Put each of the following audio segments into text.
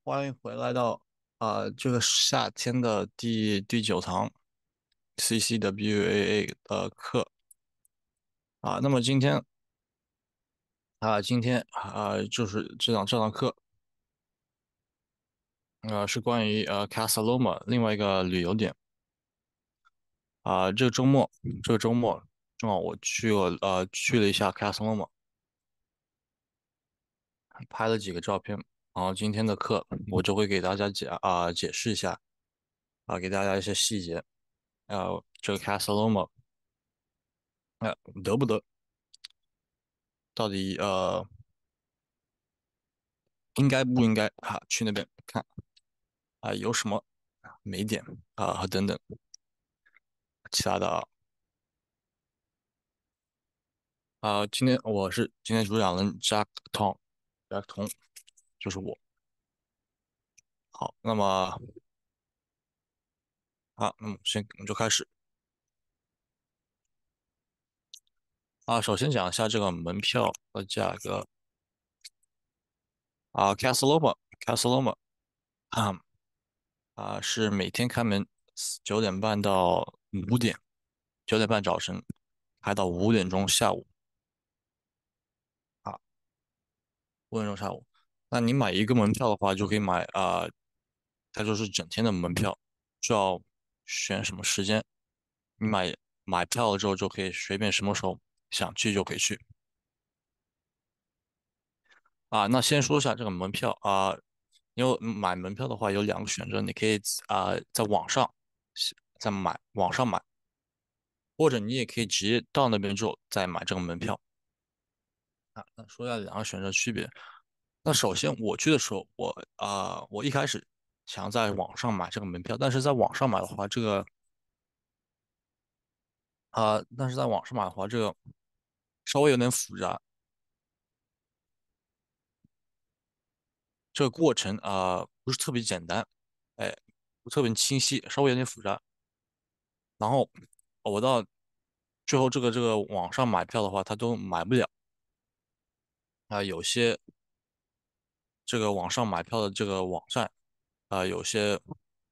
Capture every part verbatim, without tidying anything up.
欢迎回来到啊、呃这个夏天的第第九堂 C C W A A 的课啊。那么今天啊、今天啊、就是这堂这堂课呃是关于呃 Casa Loma 另外一个旅游点啊、这个周末这个周末正好我去了呃去了一下 Casa Loma，拍了几个照片。然后今天的课我就会给大家讲啊、解释一下啊、给大家一些细节。呃，这个 Casa Loma 呃得不得？到底呃应该不应该啊去那边看啊有什么美点啊和等等其他的啊。啊今天我是今天主讲人 Jack Tom，Jack 童就是我。好，那么啊，那么先我们就开始啊。首先讲一下这个门票的价格啊，Casa Loma，Casa Loma 啊啊是每天开门九点半到五点，九点半早晨开到五点钟下午啊，五点钟下午。那你买一个门票的话，就可以买啊，它就是整天的门票，需要选什么时间。你买买票了之后，就可以随便什么时候想去就可以去啊。那先说一下这个门票啊，因为买门票的话有两个选择，你可以啊在网上再买，网上买，或者你也可以直接到那边之后再买这个门票啊。那说一下两个选择区别。那首先我去的时候，我啊、我一开始想在网上买这个门票，但是在网上买的话，这个啊、但是在网上买的话，这个稍微有点复杂，这个过程啊、不是特别简单，哎，不特别清晰，稍微有点复杂。然后我到最后这个这个网上买票的话，它都买不了啊、有些这个网上买票的这个网站啊、有些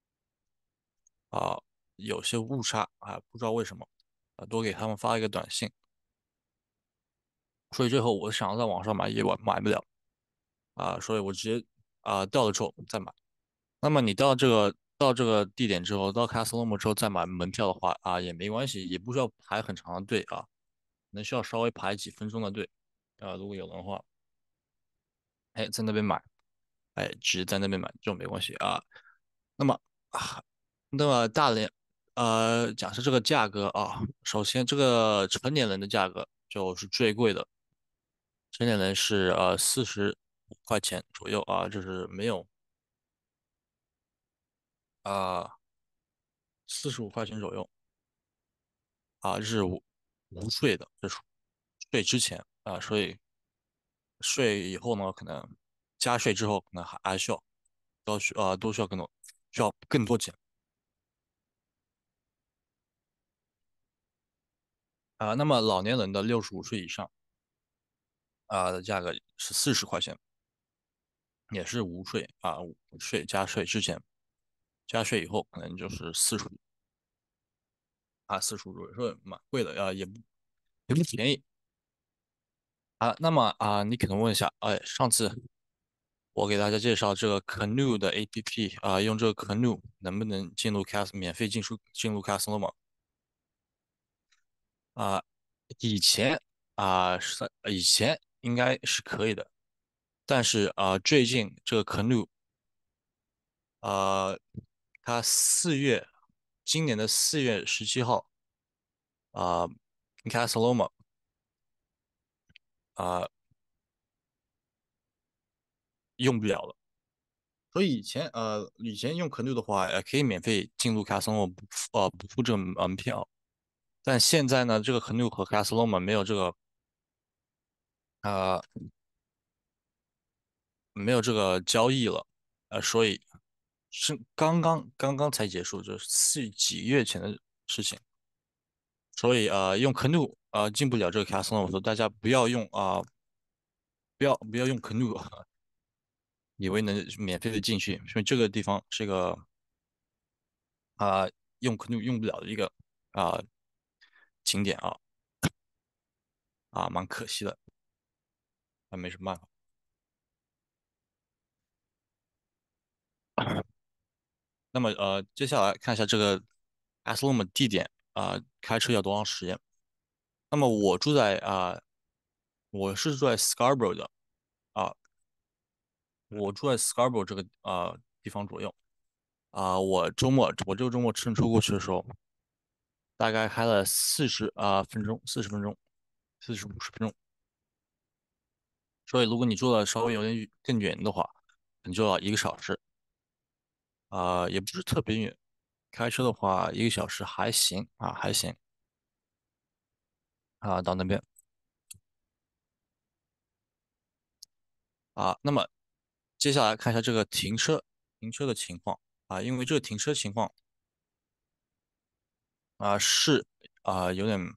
啊、有些误差啊、不知道为什么啊、多给他们发一个短信，所以最后我想要在网上买也买买不了啊、所以我直接啊、到了之后再买。那么你到这个到这个地点之后，到卡斯洛姆之后再买门票的话啊，也没关系，也不需要排很长的队啊，能需要稍微排几分钟的队啊，如果有的话，哎，在那边买，哎，直接在那边买就没关系啊。那么啊，那么大连呃，假设这个价格啊，首先这个成年人的价格就是最贵的，成年人是呃四十五块钱左右啊，就是没有啊四十五块钱左右。啊，是无无税的，就是税之前啊，所以税以后呢，可能加税之后，可能还还需要都需啊都需要更多，需要更多钱啊。那么老年人的六十五岁以上啊的价格是四十块钱，也是无税啊，无税加税之前，加税以后可能就是四十啊四十五左右，说蛮贵的啊，也不也不便宜啊。那么啊，你可能问一下，哎，上次我给大家介绍这个 Canoe 的 A P P 啊，用这个 Canoe 能不能进入 Cas 免费进出进入 Casloma 啊？以前啊是以前应该是可以的，但是啊最近这个 Canoe 啊，它四月今年的四月十七号啊 Casloma 啊用不了了。所以以前呃以前用 Canoe 的话，呃可以免费进入 Casloma 不付呃不付这个门票。但现在呢，这个 Canoe 和 Casloma 没有这个呃没有这个交易了，呃，所以是刚刚刚刚才结束，就是四几个月前的事情，所以呃用 Canoe 呃进不了这个 Casloma，我说大家不要用啊、不要不要用 Canoe 以为能免费的进去，因为这个地方是一个啊、用可能用不了的一个啊、景点啊啊，蛮可惜的，啊，没什么办法。那么呃，接下来看一下这个 a s l o m 地点啊、开车要多长时间？那么我住在啊、我是住在 Scarborough 的啊、我住在 Scarborough 这个啊、地方左右啊、我周末我这个周末乘车过去的时候，大概开了四十啊分钟，四十分钟，四十五十分钟。所以如果你住的稍微有点远更远的话，可能就要一个小时啊、也不是特别远。开车的话，一个小时还行啊，还行啊，到那边啊。那么接下来看一下这个停车停车的情况啊，因为这个停车情况啊是啊有点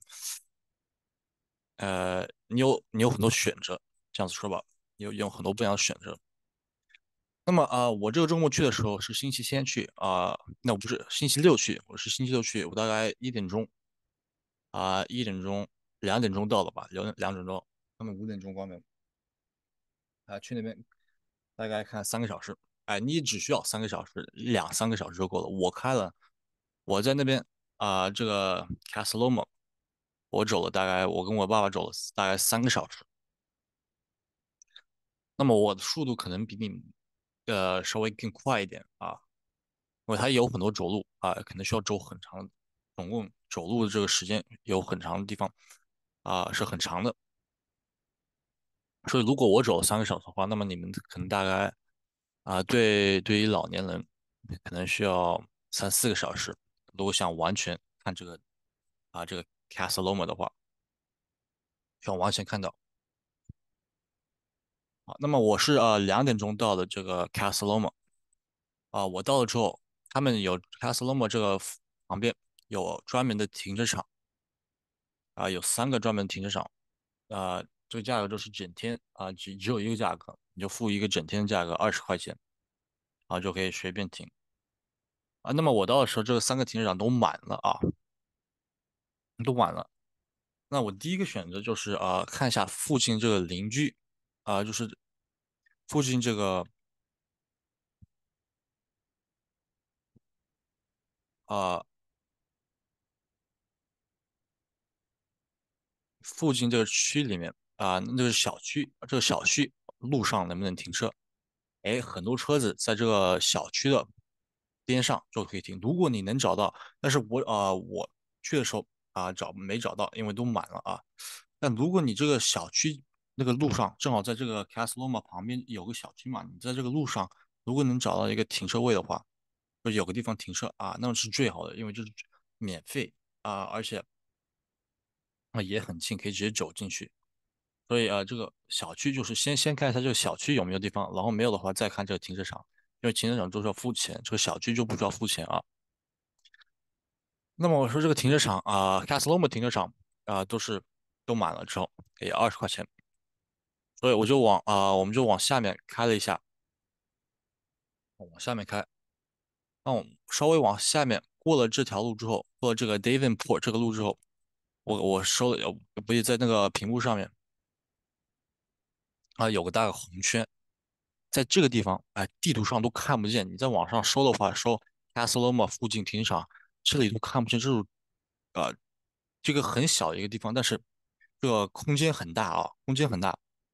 呃，你有你有很多选择，这样子说吧，有有很多不一样的选择。那么啊，我这个周末去的时候是星期天去啊，那我不是星期六去，我是星期六去，我大概一点钟啊，一点钟两点钟到了吧，两两点钟，他们五点钟关门啊，去那边大概看三个小时，哎，你只需要三个小时，两三个小时就够了。我开了，我在那边啊，这个 Casaloma，我走了大概，我跟我爸爸走了大概三个小时。那么我的速度可能比你呃稍微更快一点啊，因为它有很多走路啊，可能需要走很长，总共走路的这个时间有很长的地方啊，是很长的。所以如果我走三个小时的话，那么你们可能大概啊，对，对于老年人可能需要三四个小时。如果想完全看这个啊这个 Casa Loma 的话，想完全看到啊，那么我是呃两点钟到的这个 Casa Loma 啊，我到了之后，他们有 Casa Loma 这个旁边有专门的停车场啊，有三个专门的停车场啊，这个价格都是整天啊，只只有一个价格，你就付一个整天的价格二十块钱，然后就可以随便停啊。那么我到的时候，这个三个停车场都满了啊，都满了。那我第一个选择就是啊、呃看一下附近这个邻居啊、就是附近这个啊、附近这个区里面啊、那个小区这个小区路上能不能停车？哎，很多车子在这个小区的边上就可以停。如果你能找到，但是我啊、我去的时候啊、找没找到，因为都满了啊。但如果你这个小区那个路上正好在这个 Casa Loma 旁边有个小区嘛，你在这个路上如果能找到一个停车位的话，就有个地方停车啊，那是最好的，因为这是免费啊，而且啊也很近，可以直接走进去。所以啊，这个小区就是先先看一下这个小区有没有地方，然后没有的话再看这个停车场，因为停车场都是要付钱，这个小区就不需要付钱啊。那么我说这个停车场啊 c a s l o m a 停车场啊，都是都满了之后给二十块钱，所以我就往啊，我们就往下面开了一下，往下面开，那我们稍微往下面过了这条路之后，过了这个 Davenport 这个路之后，我我收了，不也在那个屏幕上面啊有个大的红圈。在这个地方，哎，地图上都看不见。你在网上搜的话，搜 Casaloma 附近停车场，这里都看不见。这种，呃，这个很小的一个地方，但是这个空间很大啊，空间很大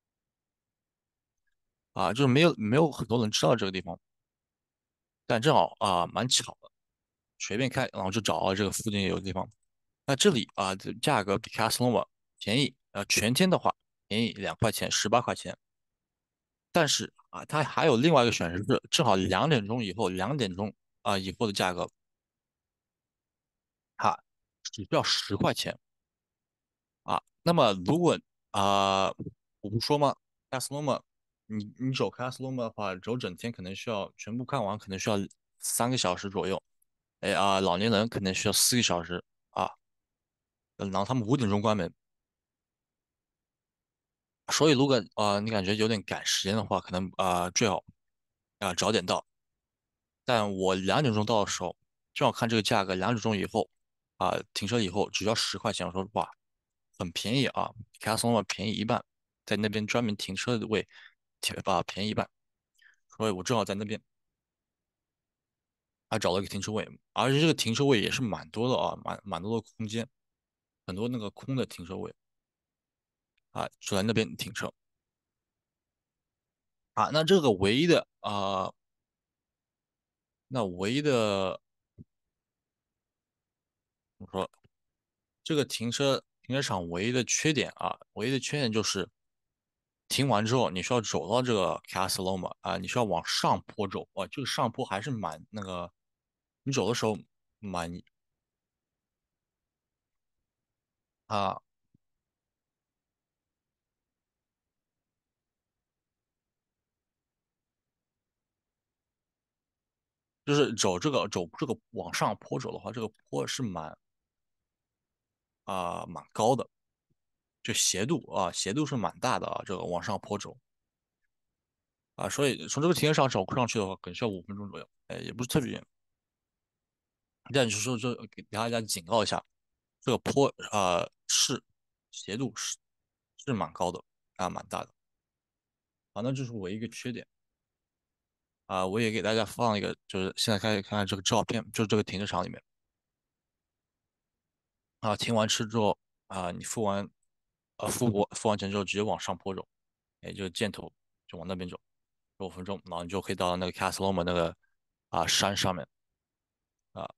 啊，就是没有没有很多人知道这个地方，但正好啊，蛮巧的，随便开，然后就找到这个附近有个地方。那这里啊，的价格比 Casaloma 便宜，呃，全天的话便宜两块钱，十八块钱。但是啊，它还有另外一个选择是，正好两点钟以后，两点钟啊以后的价格。哈，只需要十块钱啊。那么如果啊、我不说吗 c a s l o m a 你你走 c a s l o m a 的话，走整天可能需要全部看完，可能需要三个小时左右。哎啊、老年人可能需要四个小时啊。呃然后他们五点钟关门，所以如果啊、你感觉有点赶时间的话，可能啊、最好啊早点到。但我两点钟到的时候，正好看这个价格，两点钟以后啊停车以后只要十块钱，我说哇，很便宜啊 c a s l e 便宜一半，在那边专门停车的位，停啊便宜一半，所以我正好在那边还找了一个停车位，而且这个停车位也是蛮多的啊，蛮蛮多的空间，很多那个空的停车位啊，就在那边停车啊。那这个唯一的啊，那唯一的我说这个停车停车场唯一的缺点啊，唯一的缺点就是停完之后你需要走到这个 Casa Loma 啊，你需要往上坡走啊，这个上坡还是蛮那个，你走的时候蛮啊，就是走这个走这个往上坡走的话，这个坡是蛮啊蛮高的，就斜度啊斜度是蛮大的啊，这个往上坡走啊，所以从这个停车场走上去的话，可能需要五分钟左右，哎，也不是特别远。但就是说，这给大家警告一下，这个坡啊是斜度是是蛮高的啊，蛮大的啊，那这是我一个缺点啊。我也给大家放一个，就是现在开始看看这个照片，就是这个停车场里面啊，停完车之后啊，你付完呃付过付完钱之后，直接往上坡走，哎，这个箭头就往那边走，十五分钟，然后你就可以到那个 Casa Loma 那个啊山上面啊。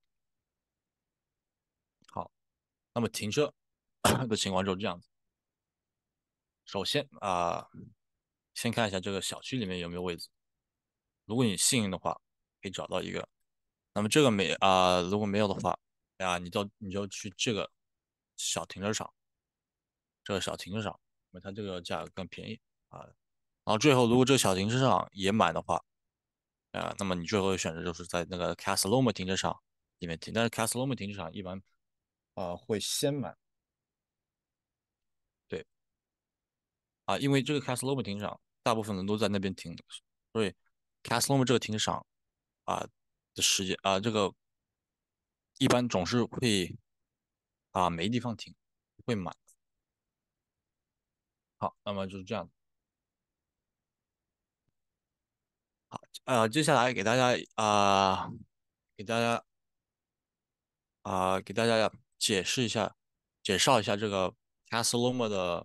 好，那么停车的情况就是这样子。首先啊，先看一下这个小区里面有没有位置。如果你幸运的话，可以找到一个。那么这个没啊、如果没有的话，啊，你就你就去这个小停车场，这个小停车场，因为它这个价格更便宜啊。然后最后，如果这个小停车场也满的话，啊，那么你最后的选择就是在那个 Casa Loma 停车场里面停。但是 Casa Loma 停车场一般啊会先满，对啊，因为这个 Casa Loma 停车场大部分人都在那边停的，所以 Casa Loma 这个停车场啊的时间啊这个一般总是会啊没地方停，会满。好，那么就是这样。好，呃，接下来给大家啊、给大家啊、给大家解释一下，介绍一下这个 Casa Loma 的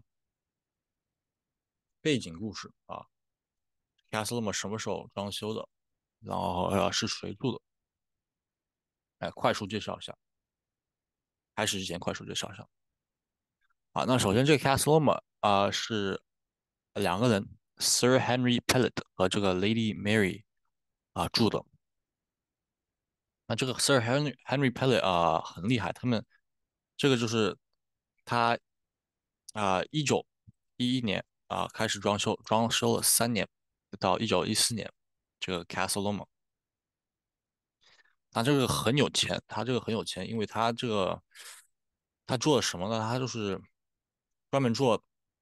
背景故事啊。Casa Loma 什么时候装修的？然后呃是谁住的？哎，快速介绍一下。开始之前快速介绍一下。啊，那首先这个 Casa Loma 啊、是两个人，Sir Henry Pellet 和这个 Lady Mary 啊、住的。那这个 Sir Henry Henry Pellet 啊、很厉害，他们这个就是他啊一九一一年啊、开始装修，装修了三年，到一九一四年这个 Casa Loma，他这个很有钱，他这个很有钱，因为他这个他做了什么呢？他就是专门做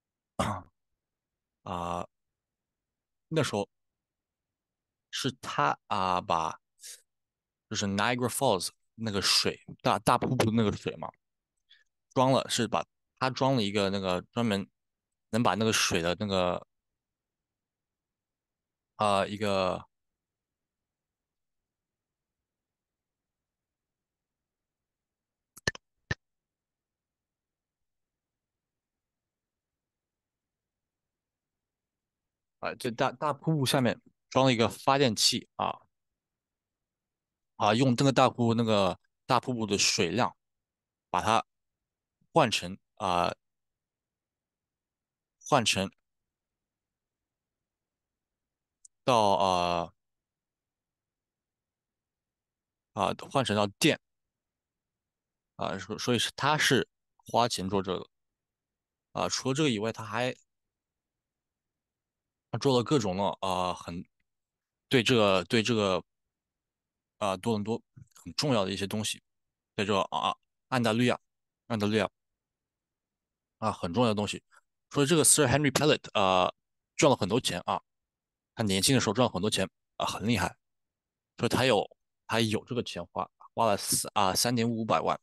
啊、那时候是他啊、把就是 Niagara Falls 那个水大大瀑布的那个水嘛。装了，是把他装了一个那个专门能把那个水的那个啊、一个啊、这大大瀑布下面装了一个发电器啊啊，用这个大瀑布那个大瀑布的水量把它换成啊、换成到啊啊、换成到电啊，所所以是他是花钱做这个啊。除了这个以外，他还他做了各种的啊、很对这个对这个啊、多伦多很重要的一些东西。在这啊安大略亚，安大略亚啊很重要的东西。所以这个 Sir Henry Pellet 啊赚了很多钱啊，他年轻的时候赚了很多钱啊很厉害，说他有他有这个钱花，花了四啊三点五百万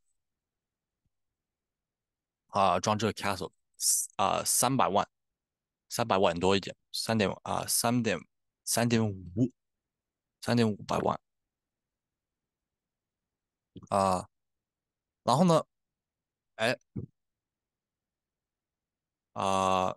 啊装这个 castle 啊三百万三百万多一点，三点啊三点三点五三点五百万啊，然后呢，哎啊，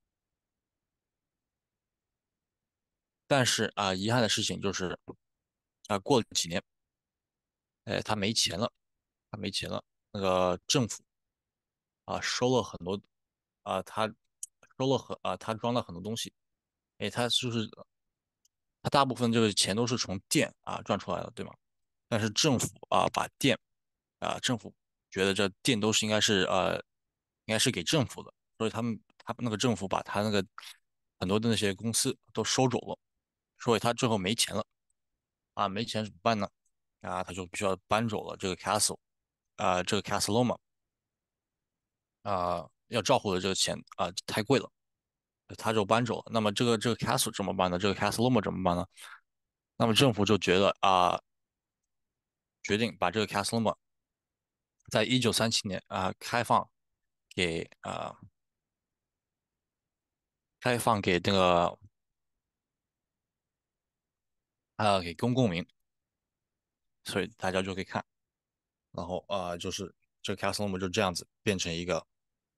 但是啊遗憾的事情就是啊过了几年，哎他没钱了，他没钱了，那个政府啊收了很多啊他收了很啊他装了很多东西，哎他就是他大部分这个钱都是从电啊赚出来的，对吗？但是政府啊把电啊政府觉得这电都是应该是呃应该是给政府的，所以他们他那个政府把他那个很多的那些公司都收走了，所以他最后没钱了啊，没钱怎么办呢？啊，他就必须要搬走了这个 castle 啊，这个 castle Loma 啊要照顾的这个钱啊太贵了，他就搬走了。那么这个这个 castle 怎么办呢？这个 castle Loma 怎么办呢？那么政府就觉得啊，决定把这个 castle Loma 在一九三七年啊开放给啊开放给那个啊给公共民，所以大家就可以看。然后啊就是这个 castle Loma 就这样子变成一个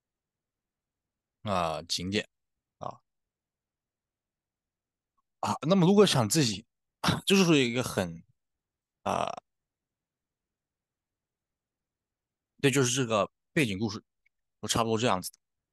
啊景点啊啊。那么如果想自己，就是说一个很啊，对，就是这个背景故事，都差不多这样子。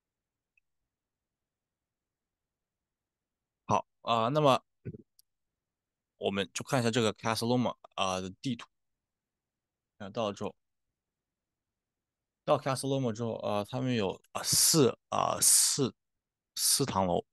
好啊，那么我们就看一下这个 castle Loma 啊的地图。啊，到了之后。到 Castle Loma 之后，啊，他们有啊四啊四四堂楼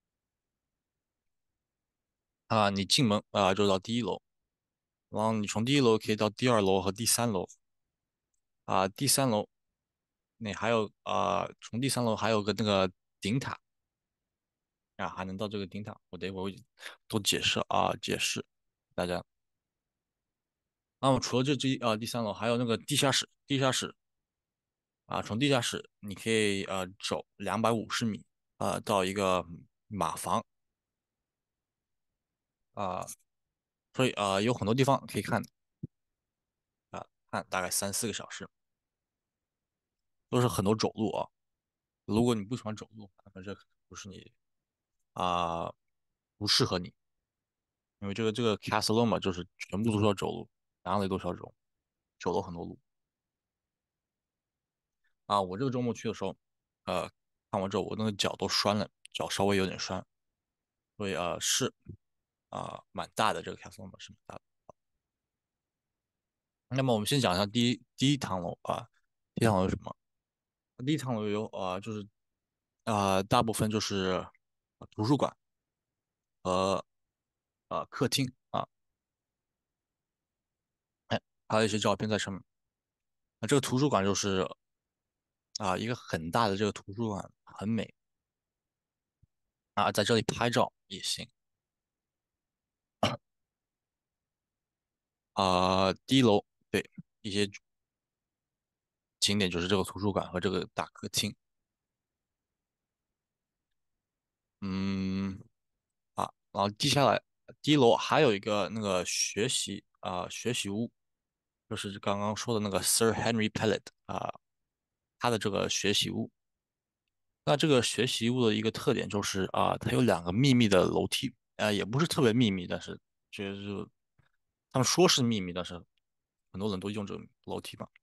啊，你进门啊就到第一楼，然后你从第一楼可以到第二楼和第三楼啊，第三楼你还有啊，从第三楼还有个那个顶塔啊，还能到这个顶塔，我等一会儿会多解释啊，解释大家。那么除了这这啊第三楼，还有那个地下室，地下室啊，从地下室你可以呃走两百五十米啊到一个马房啊。所以啊、呃有很多地方可以看啊，看大概三四个小时，都是很多走路啊。如果你不喜欢走路，那么这可能不是你啊、不适合你，因为这个这个 Castle 嘛，就是全部都是要走路，哪里都是要走，走了很多路啊。我这个周末去的时候，呃，看完之后我那个脚都酸了，脚稍微有点酸，所以呃是啊、蛮大的这个 Castle 嘛是蛮大的。那么我们先讲一下第一第一堂楼啊，第一堂楼有什么？第一堂楼有啊、就是啊、大部分就是图书馆和啊客厅啊，哎，还有一些照片在上面。那这个图书馆就是啊一个很大的这个图书馆，很美啊，在这里拍照也行啊。第一楼对一些景点就是这个图书馆和这个大客厅，嗯啊，然后接下来第一楼还有一个那个学习啊学习屋，就是刚刚说的那个 Sir Henry Pellet 啊，他的这个学习屋。那这个学习屋的一个特点就是啊，它有两个秘密的楼梯，啊，也不是特别秘密，但是就是他们说是秘密，但是很多人都用这个楼梯嘛。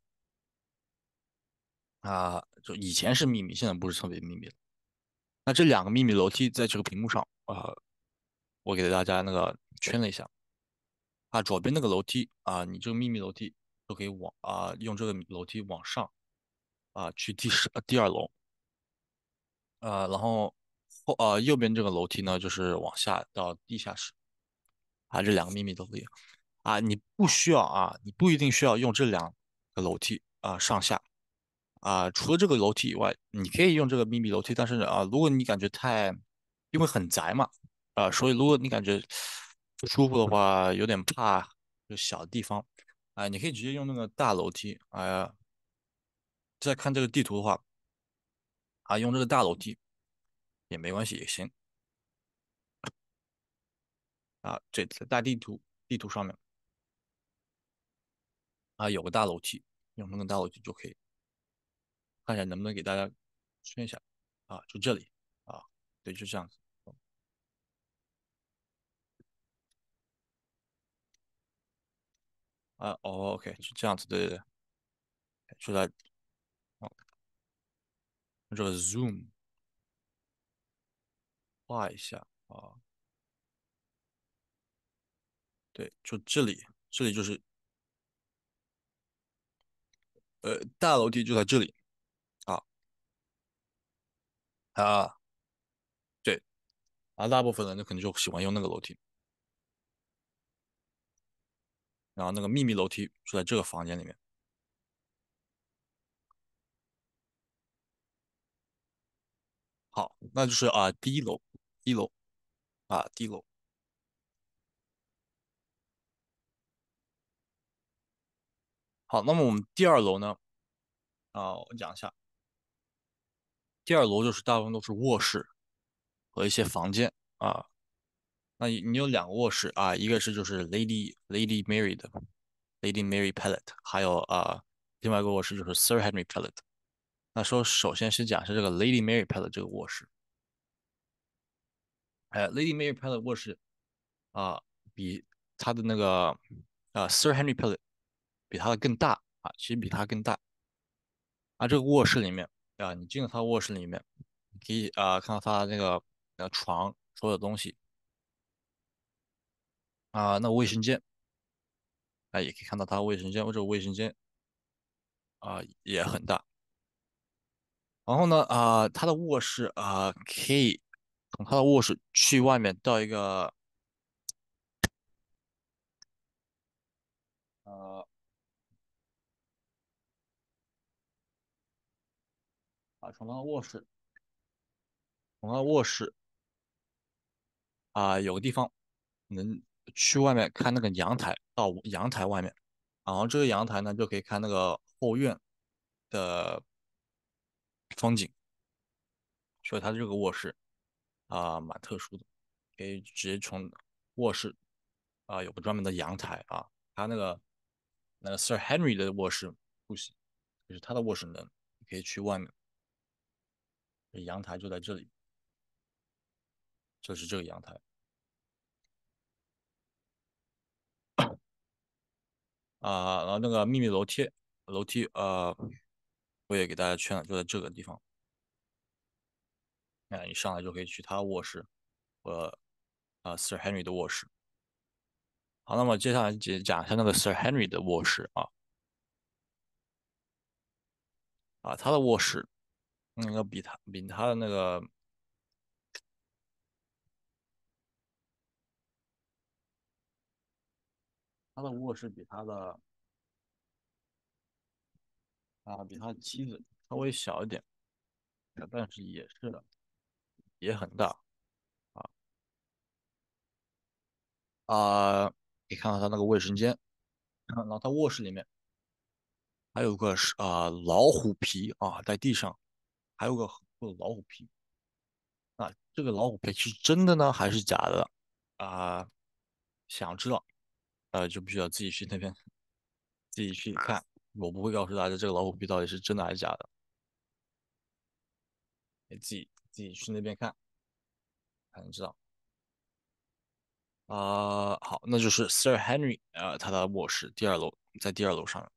啊，就以前是秘密，现在不是特别秘密了。那这两个秘密楼梯在这个屏幕上，啊，我给大家那个圈了一下。啊，左边那个楼梯啊，你这个秘密楼梯都可以往啊用这个楼梯往上啊去第十第二楼。呃，然后后呃右边这个楼梯呢，就是往下到地下室啊，这两个秘密都可以啊，你不需要啊，你不一定需要用这两个楼梯啊上下啊，除了这个楼梯以外，你可以用这个秘密楼梯，但是啊，如果你感觉太，因为很窄嘛啊，所以如果你感觉不舒服的话，有点怕就小地方，啊、你可以直接用那个大楼梯，啊、再看这个地图的话，啊，用这个大楼梯也没关系，也行啊。这在大地图地图上面啊有个大楼梯，用那个大楼梯就可以，看一下能不能给大家圈一下啊，就这里啊，对，就这样子啊。哦，OK，是这样子，对对对，就在哦这个 zoom 画一下啊，对，就这里，这里就是呃大楼梯就在这里啊啊，对啊，大部分人就可能就喜欢用那个楼梯，然后那个秘密楼梯就在这个房间里面。好，那就是啊第一楼，一楼啊第一楼。好，那么我们第二楼呢啊，我讲一下，第二楼就是大部分都是卧室和一些房间啊。那你你有两个卧室啊，一个是就是 Lady Lady Mary 的 Lady Mary Pallet，还有啊另外一个卧室就是 Sir Henry Pallet。那说首先是讲一下这个 Lady Mary Pallet 这个卧室，哎，Lady Mary Pallet 卧室啊比它的那个啊 Sir Henry Pallet 比它的更大啊，其实比它更大。啊，这个卧室里面啊，你进了他卧室里面，你可以啊看到他那个呃床所有东西啊，那卫生间啊也可以看到他卫生间，或者卫生间啊也很大。然后呢啊，他的卧室啊可以从他的卧室去外面到一个呃啊从他的卧室从他的卧室啊有个地方能去外面看那个阳台，到阳台外面，然后这个阳台呢就可以看那个后院的风景。所以它这个卧室啊、蛮特殊的，可以直接从卧室啊、有个专门的阳台啊，他那个那个 Sir Henry 的卧室不行，就是他的卧室能可以去外面，阳台就在这里，就是这个阳台啊、然后那个秘密楼梯楼梯呃，我也给大家圈了，就在这个地方，那你上来就可以去他卧室和啊、Sir Henry 的卧室。好，那么接下来讲讲一下那个 Sir Henry 的卧室啊啊，他的卧室那个比他比他的那个他的卧室比他的啊比他的妻子稍微小一点，但是也是的，也很大啊啊，可以看到他那个卫生间，然后他卧室里面还有个是啊老虎皮啊在地上，还有个很厚的老虎皮啊，这个老虎皮是真的呢还是假的啊？想知道呃就必须要自己去那边自己去看，我不会告诉大家这个老虎皮到底是真的还是假的，你自己自己去那边看才能知道。啊、好，那就是 Sir Henry 啊、他的卧室第二楼，在第二楼上面。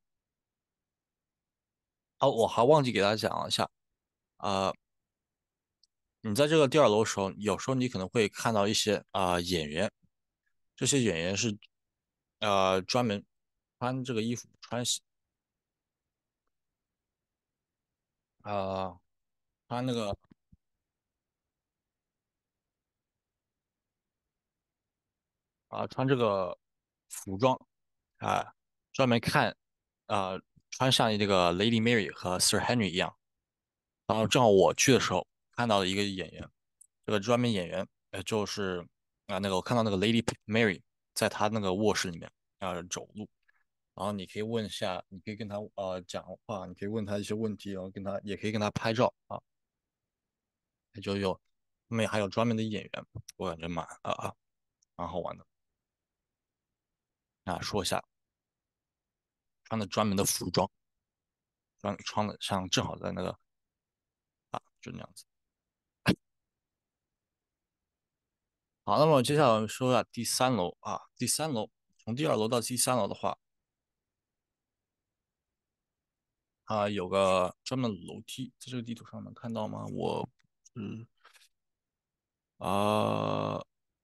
哦，我还忘记给大家讲了一下，啊、你在这个第二楼的时候，有时候你可能会看到一些啊、演员，这些演员是呃专门穿这个衣服，穿西啊、穿那个啊、穿这个服装啊、专门看啊、穿像这个 Lady Mary 和 Sir Henry 一样。然后正好我去的时候看到了一个演员，这个专门演员，呃，就是啊、那个我看到那个 Lady Mary。 在他那个卧室里面啊、走路，然后你可以问一下，你可以跟他呃讲话，你可以问他一些问题，然后跟他也可以跟他拍照啊，也就有后面还有专门的演员，我感觉蛮啊啊蛮好玩的啊。说一下穿的专门的服装，穿穿的像正好在那个啊就那样子。好，那么接下来我们说一下第三楼啊，第三楼从第二楼到第三楼的话，它有个专门的楼梯，在这个地图上能看到吗？我是啊、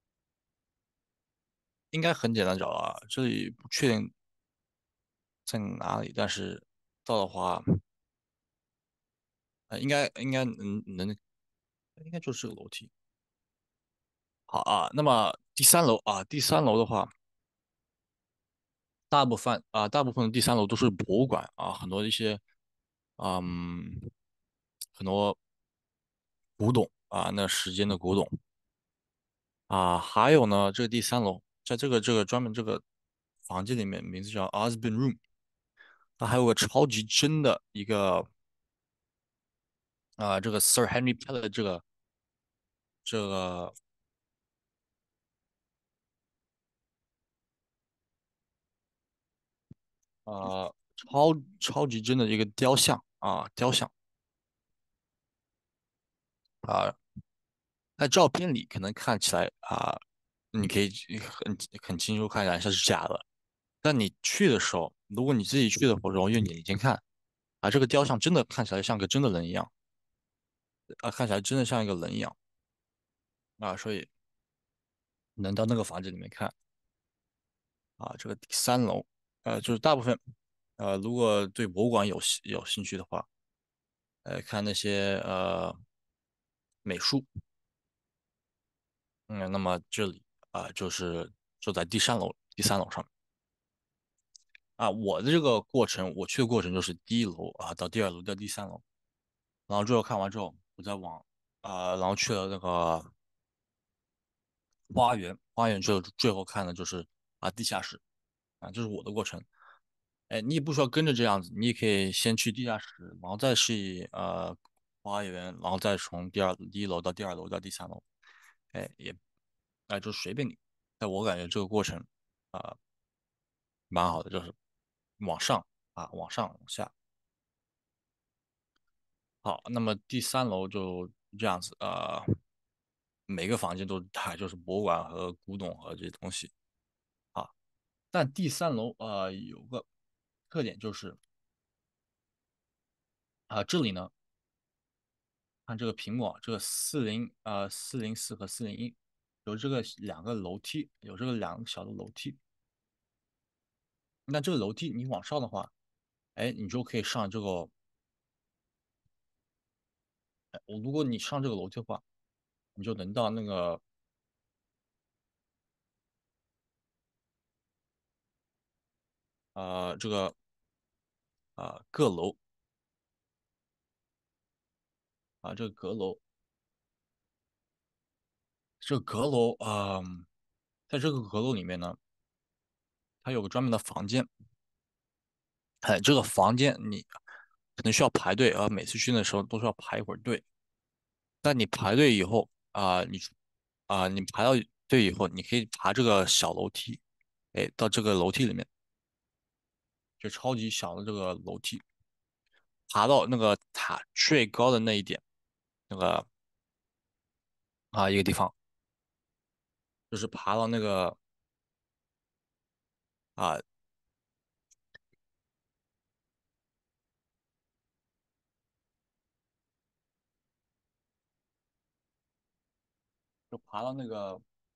应该很简单找啊，这里不确定在哪里，但是到的话，呃，应该应该能能，应该就是这个楼梯。好啊，那么第三楼啊，第三楼的话，大部分啊，大部分的第三楼都是博物馆啊，很多一些嗯，很多古董啊，那时间的古董啊，还有呢，这个第三楼，在这个这个专门这个房间里面，名字叫 Osborne Room，它还有个超级真的一个啊，这个 Sir Henry Pellet 这个这个呃超超级真的一个雕像啊，雕像啊，在照片里可能看起来啊，你可以很很清楚看起来像是假的，但你去的时候，如果你自己去的时候，用眼睛看啊，这个雕像真的看起来像个真的人一样啊，看起来真的像一个人一样啊，所以能到那个房子里面看啊，这个第三楼，呃，就是大部分呃，如果对博物馆有兴有兴趣的话，呃，看那些呃美术，嗯，那么这里啊，就是就在第三楼，第三楼上面啊。我的这个过程，我去的过程就是第一楼啊到第二楼到第三楼，然后最后看完之后，我再往啊，然后去了那个花园，花园之后最后看的就是啊地下室啊，这是我的过程。哎，你也不需要跟着这样子，你也可以先去地下室，然后再去呃花园，然后再从第二第一楼到第二楼到第三楼，哎也哎就随便你。但我感觉这个过程啊、蛮好的，就是往上啊往上往下。好，那么第三楼就这样子啊、每个房间都它就是博物馆和古董和这些东西啊。但第三楼啊、有个特点就是啊、这里呢。看这个屏幕啊，这个四零呃四零四和四零一有这个两个楼梯，有这个两个小的楼梯。那这个楼梯你往上的话，哎，你就可以上这个。哎我如果你上这个楼梯的话，你就能到那个呃这个啊阁楼啊这个阁楼，这个阁楼啊、呃在这个阁楼里面呢，它有个专门的房间。哎，这个房间你可能需要排队啊，每次去的时候都需要排一会儿队。但你排队以后啊、你啊、你排到队以后，你可以爬这个小楼梯，哎，到这个楼梯里面，就超级小的这个楼梯，爬到那个塔最高的那一点，那个啊一个地方，就是爬到那个啊，就爬到那个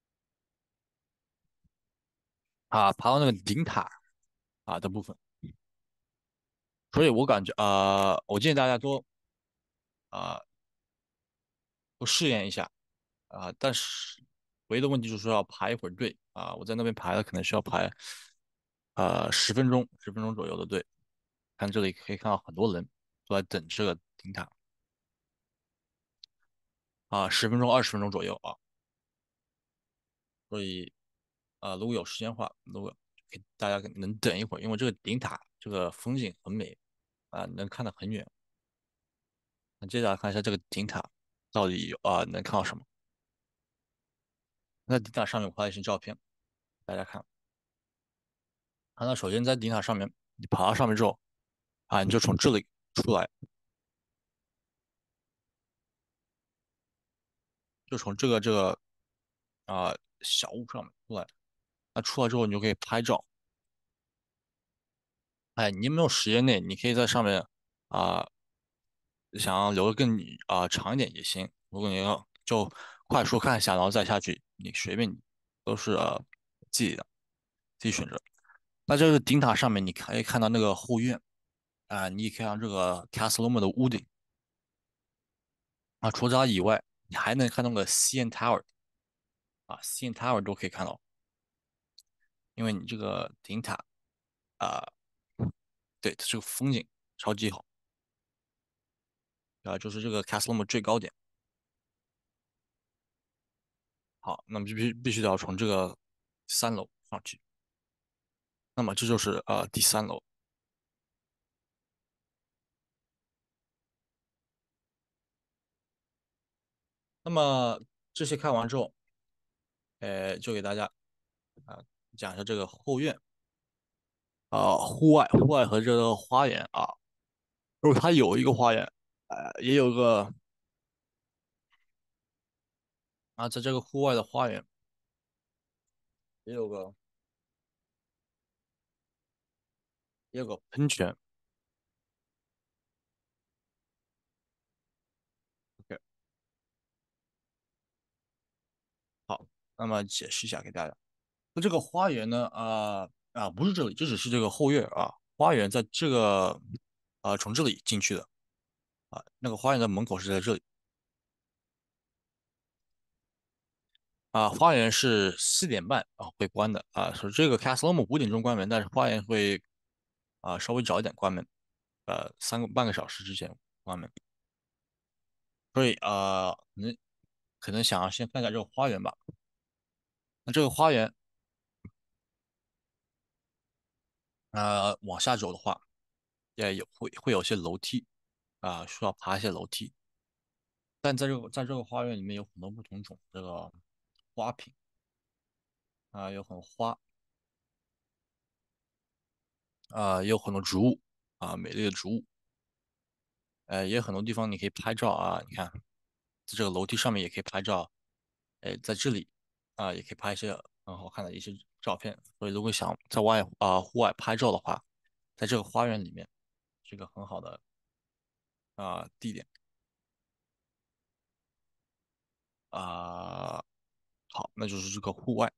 啊，爬到那个顶塔啊的部分。所以我感觉啊、我建议大家多啊、多试验一下啊、但是唯一的问题就是说要排一会儿队啊，我在那边排了，可能需要排呃十分钟，十分钟左右的队。看这里可以看到很多人都在等这个停塔啊，十分钟、二十分钟左右啊，所以啊、如果有时间的话，如果给大家能等一会儿，因为这个顶塔这个风景很美啊、能看得很远。那接下来看一下这个顶塔到底有啊、能看到什么？那顶塔上面我拍了一些照片，大家看。啊，那首先在顶塔上面，你爬到上面之后啊，你就从这里出来，就从这个这个啊、小屋上面出来。那出来之后，你就可以拍照。哎，你有没有时间内，你可以在上面啊、想要留的更啊、长一点也行。如果你要就快速看一下，然后再下去，你随便你，都是呃自己的，自己选择。那这个顶塔上面，你可以看到那个后院啊、你也可以看到这个 Castle Loma 的屋顶啊。除此它以外，你还能看到个 C N Tower 啊，C N Tower 都可以看到，因为你这个顶塔啊、对，它这个风景超级好啊，就是这个 Castle Loma 最高点。好，那么就必须必须得要从这个三楼上去。那么这就是呃第三楼。那么这些看完之后，呃，就给大家啊、讲一下这个后院啊、户外户外和这个花园啊。如果它有一个花园，呃，也有个啊，在这个户外的花园也有个也有个喷泉。OK，好，那么解释一下给大家。那这个花园呢，啊、啊，不是这里，这只是这个后院啊。花园在这个啊、从这里进去的啊，那个花园的门口是在这里。啊，花园是四点半啊会关的啊，说这个 Castle Dome 五点钟关门，但是花园会啊稍微早一点关门，呃，三个半个小时之前关门。所以啊，可能可能想要先看一下这个花园吧。那这个花园呃往下走的话，也有会会有些楼梯啊，需要爬一些楼梯。但在这个在这个花园里面有很多不同种这个花品啊，有很多花啊，也有很多植物啊，美丽的植物。呃，也有很多地方你可以拍照啊，你看，在这个楼梯上面也可以拍照，哎，在这里啊，也可以拍一些很好看的一些照片。所以如果想在外啊户外拍照的话，在这个花园里面是一个很好的啊地点啊。好，那就是这个户外。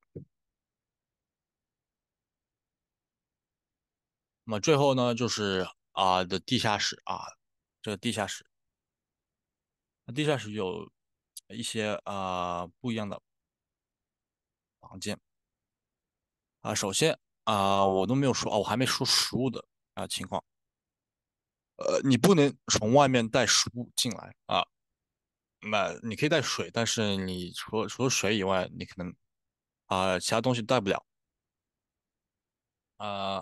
那么最后呢，就是啊的地下室啊，这个地下室，那地下室有一些啊不一样的房间啊。首先啊，我都没有说啊，我还没说食物的啊情况。呃，你不能从外面带食物进来啊。那你可以带水，但是你除了除了水以外，你可能啊、其他东西带不了啊、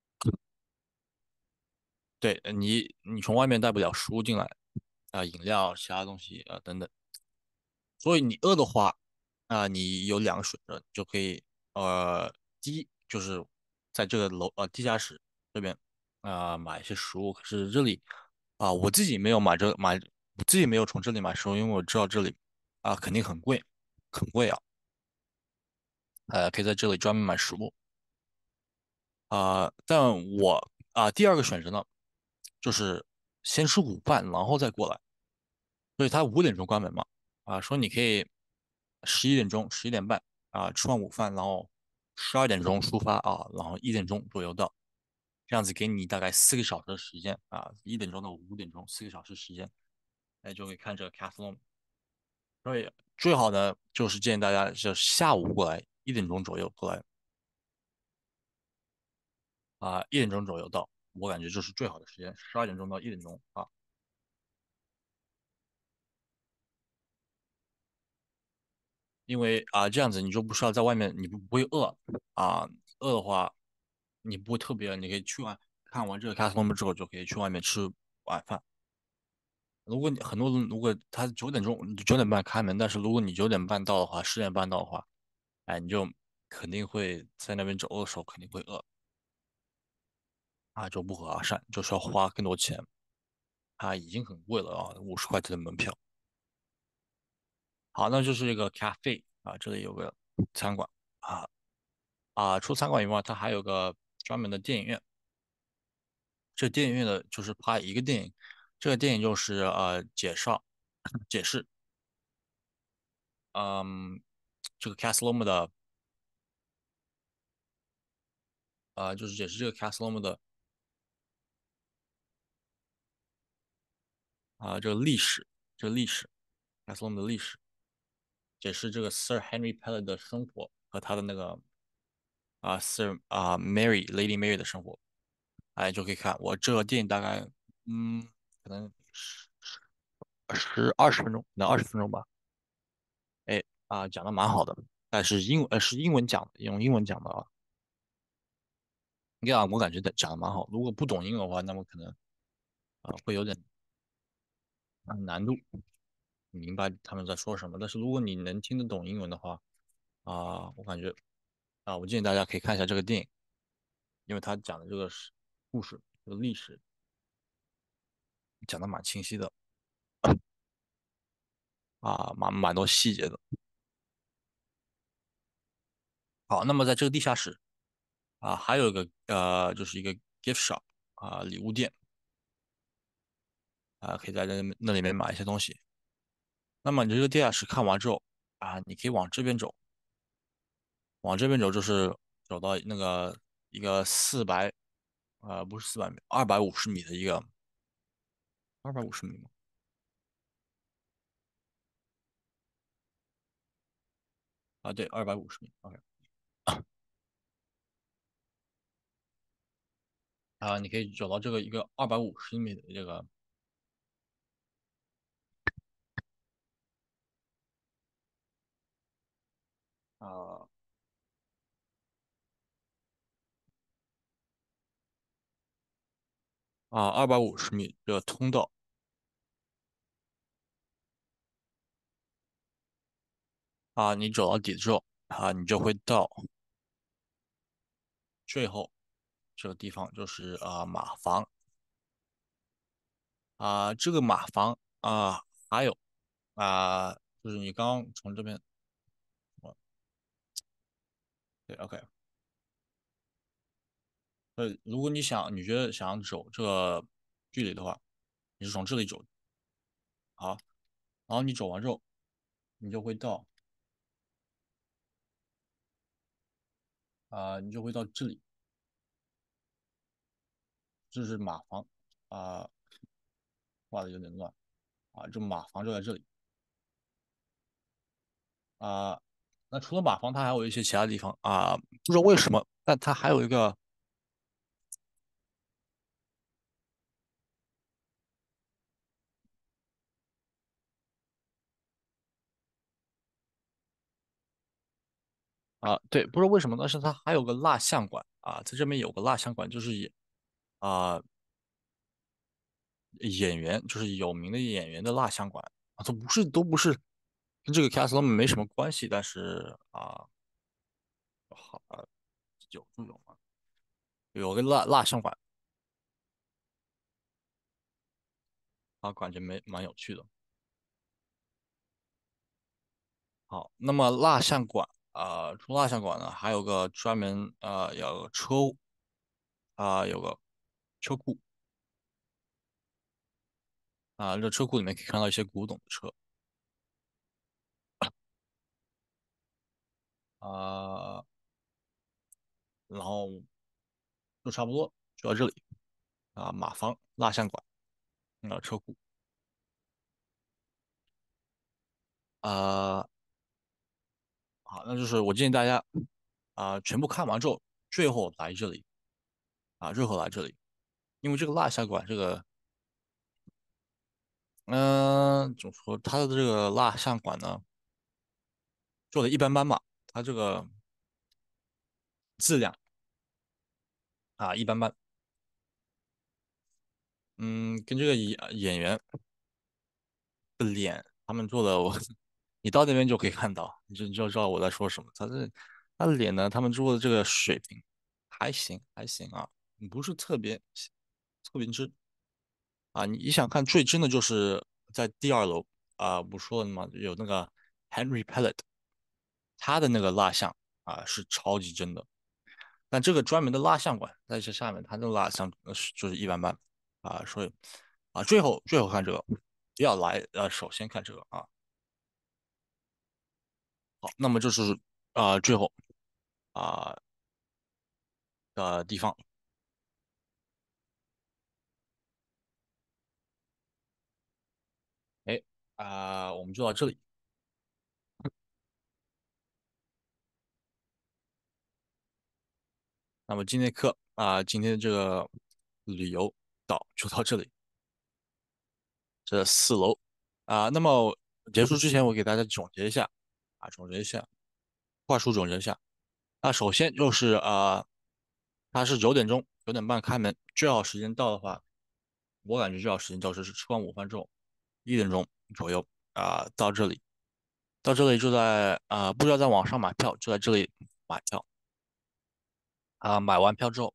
对你你从外面带不了食物进来啊、饮料、其他东西啊、等等。所以你饿的话啊、你有两个选择，你就可以呃，第一就是在这个楼呃地下室这边啊、买一些食物。可是这里啊、我自己没有买这买，我自己没有从这里买食物，因为我知道这里啊、肯定很贵，很贵啊。呃，可以在这里专门买食物啊、但我啊、第二个选择呢，就是先吃午饭，然后再过来。所以他五点钟关门嘛，啊，说你可以十一点钟、十一点半啊吃完午饭，然后十二点钟出发啊，然后一点钟左右到，这样子给你大概四个小时的时间啊，一点钟到五点钟，四个小时时间，哎，就可以看这个 c a t h l o n。 所以最好呢，就是建议大家就下午过来，一点钟左右过来啊，一点钟左右到，我感觉就是最好的时间，十二点钟到一点钟啊。 因为啊、这样子你就不需要在外面，你不不会饿啊、饿的话你不会特别，你可以去外看完这个 Castle 之后就可以去外面吃晚饭。如果你很多人如果他九点钟九点半开门，但是如果你九点半到的话，十点半到的话，哎，你就肯定会在那边走的时候肯定会饿啊，就不合算，就需要花更多钱。啊，已经很贵了啊，五十块钱的门票。好，那就是一个 cafe 啊，这里有个餐馆啊啊，除了餐馆以外，它还有个专门的电影院。这电影院的就是拍一个电影，这个电影就是呃介绍解释，嗯，这个 Cas Loma 的呃就是解释这个 Cas Loma 的啊、这个历史，这个历史 Cas Loma 的历史，解释这个 Sir Henry Pellet 的生活和他的那个啊、Sir 啊、Mary Lady Mary 的生活。哎，就可以看。我这个电影大概，嗯，可能十十二十分钟，能二十分钟吧。哎，啊、讲的蛮好的，但是英文，呃，是英文讲的，用英文讲的啊。这样我感觉讲的蛮好。如果不懂英文的话，那么可能啊、会有点啊难度，明白他们在说什么。但是如果你能听得懂英文的话，啊、我感觉啊、我建议大家可以看一下这个电影，因为他讲的这个是故事，这个历史讲的蛮清晰的啊，蛮蛮多细节的。好，那么在这个地下室。啊，还有一个呃，就是一个 gift shop 啊，礼物店啊，可以在那那里面买一些东西。那么你这个地下室看完之后啊，你可以往这边走，往这边走就是走到那个一个四百呃不是四百米，二百五十米的一个二百五十米吗？啊，对，二百五十米。OK 啊，你可以走到这个一个二百五十米的这个啊啊二百五十米的通道啊，你走到底之后啊，你就会到最后这个地方，就是啊马房。啊、这个马房啊、还有啊、就是你刚刚从这边，哦对，OK，呃，如果你想，你觉得想要走这个距离的话，你是从这里走，好，然后你走完之后，你就会到啊、你就会到这里，这是马房啊、画的有点乱啊，这马房就在这里啊、那除了马房，它还有一些其他地方啊、不知道为什么，但它还有一个啊、对，不知道为什么，但是它还有个蜡像馆啊，在这边有个蜡像馆，就是以啊、演员，就是有名的演员的蜡像馆啊，都不是都不是跟这个 Castle 没什么关系，但是啊，好啊，有这种啊，有个蜡蜡像馆啊，感觉没蛮有趣的。好，那么蜡像馆啊，除了蜡像馆呢，还有个专门啊，有个车啊，有个车库啊，这车库里面可以看到一些古董的车啊，然后就差不多就到这里啊，马坊蜡像馆啊，车库啊。好，那就是我建议大家啊、全部看完之后，最后来这里啊，最后来这里，因为这个蜡像馆，这个嗯、怎么说，它的这个蜡像馆呢， 做的一般般吧，它这个质量啊一般般。嗯，跟这个演演员的脸，他们做的我，你到那边就可以看到，你就你就知道我在说什么。他这他的脸呢，他们做的这个水平还行还行啊，不是特别特别真啊。你你想看最真的就是在第二楼啊，不说了吗？有那个 Henry Pellet，他的那个蜡像啊是超级真的。但这个专门的蜡像馆在这下面，它的蜡像呃是就是一般般啊，所以啊，最后最后看这个，不要来呃，首先看这个啊。好，那么这是啊、最后啊、的地方。哎啊、我们就到这里。那么今天的课啊、今天的这个旅游岛就到这里，这四楼啊、那么结束之前，我给大家总结一下啊，总结一下，快速总结一下。那首先就是啊、它是九点钟九点半开门，最好时间到的话，我感觉最好时间到就是吃完午饭之后一点钟左右啊、到这里。到这里就在啊、不知道在网上买票，就在这里买票啊、买完票之后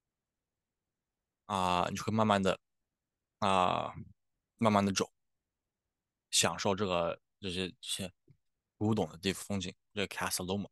啊、你就会慢慢的啊、慢慢的走，享受这个这些这些古董的地风景，这个 Casa Loma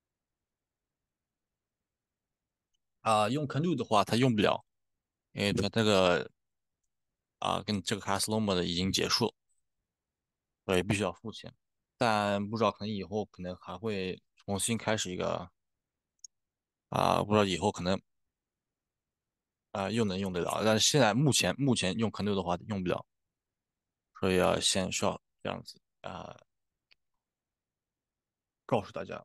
啊、用 Canoe 的话它用不了，因为它这个啊、跟这个 Casa Loma 的已经结束了，所以必须要付钱。但不知道可能以后可能还会重新开始一个啊、不知道以后可能啊、又能用得了，但是现在目前目前用 Canoe 的话用不了。所以要先需要这样子啊、告诉大家。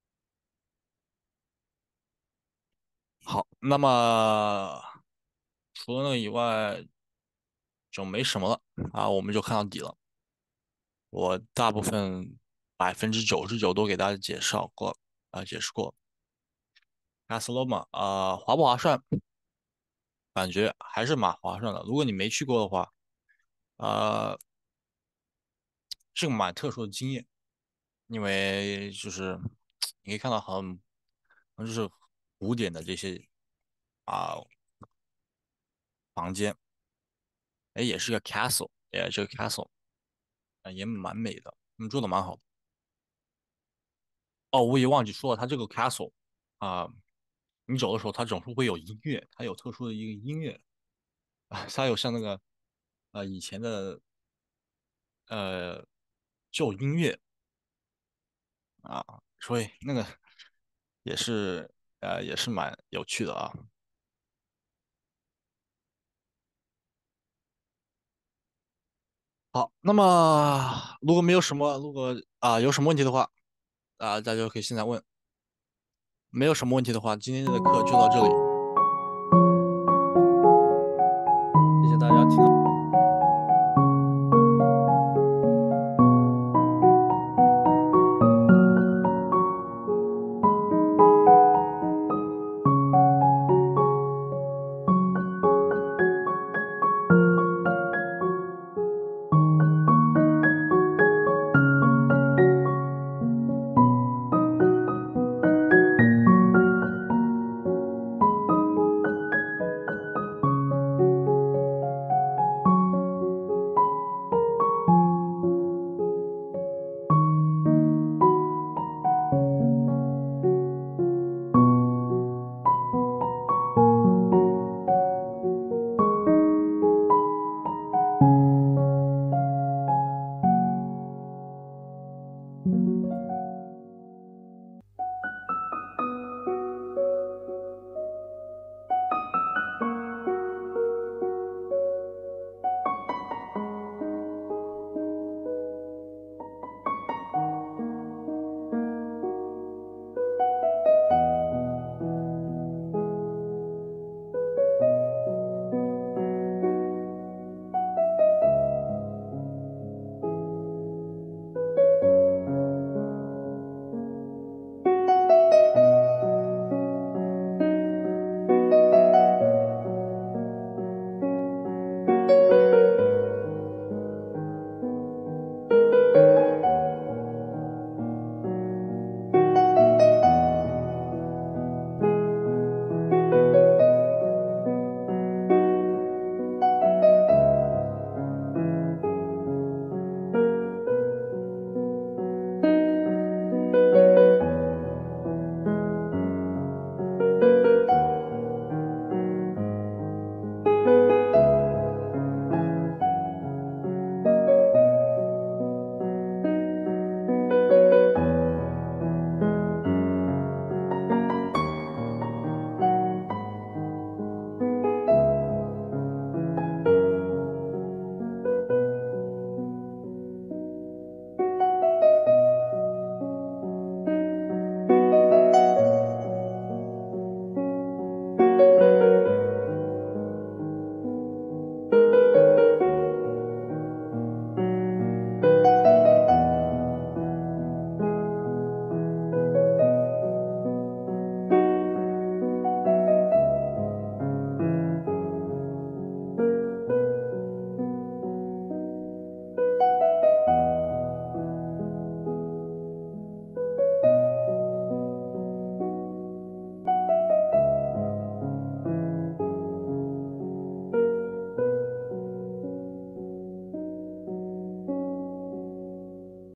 好，那么除了那个以外就没什么了啊，我们就看到底了。我大部分百分之九十九都给大家介绍过啊，解释过。阿斯洛嘛啊，划不划算？感觉还是蛮划算的。如果你没去过的话，啊，是个蛮特殊的经验，因为就是你可以看到很，就是古典的这些啊房间。哎，也是个 castle，哎，这个 castle 啊也蛮美的，嗯，做的蛮好的。哦，我也忘记说了，它这个 castle 啊，你走的时候它总是会有音乐，它有特殊的一个音乐啊，它有像那个呃以前的呃旧音乐啊，所以那个也是呃也是蛮有趣的啊。好，那么如果没有什么，如果啊有什么问题的话啊，大家可以现在问。没有什么问题的话，今天的课就到这里，谢谢大家听。